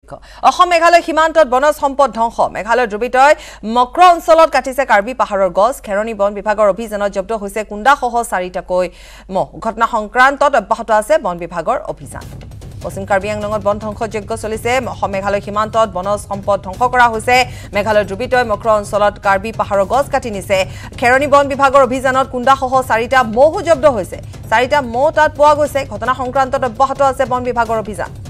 লক্ষ্য অসম মেঘালয় সীমান্তত বনজ সম্পদ ধ্বংস মেঘালয়ৰ দ্ৰুবিতয় মক্ৰ অঞ্চলত কাটিছে কাৰ্বি পাহাৰৰ গছ খেৰণী বন বিভাগৰ অভিযানত জব্দ হৈছে কুণ্ডাসহ 4টাকৈ মহ ঘটনা সংক্ৰান্তত অব্যাহত আছে বন বিভাগৰ অভিযান পশ্চিম কাৰ্বি আংলঙত বন ধ্বংসযজ্ঞ চলিছে অসম মেঘালয় সীমান্তত বনজ সম্পদ ধ্বংস কৰা হৈছে মেঘালয়ৰ দ্ৰুবিতয় মক্ৰ অঞ্চলত কাৰ্বি পাহাৰৰ গছ কাটি নিছে খেৰণী বন বিভাগৰ অভিযানত কুণ্ডাসহ 4টা মহো জব্দ হৈছে 4টা মহ তাত পোৱা গৈছে ঘটনা সংক্ৰান্তত অব্যাহত আছে বন বিভাগৰ অভিযান